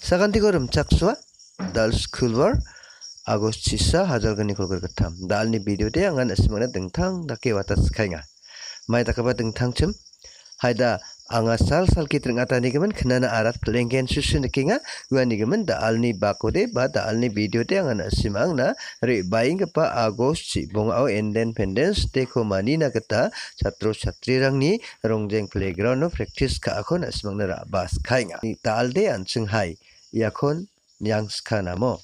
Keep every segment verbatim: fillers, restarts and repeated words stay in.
Saganti korum chakswa dal school war Agos sisa hajar gani kolgar ketam dal ni video de angan asimana dengtang dake watas kainga mai takaba dengtang cem haida anga sal sal ki tringata ni gemen khnana arat plenggen susun kinga wani gemen da alni bakode ba da alni video de angan asimang na re baing pa agos si bong au independence day ko manina kata chatro chatri rangni Rongjeng Playground no practice ka akon asimang na bas kainga ni talde ansung hai yakon yang skanamo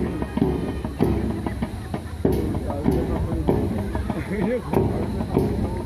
Ini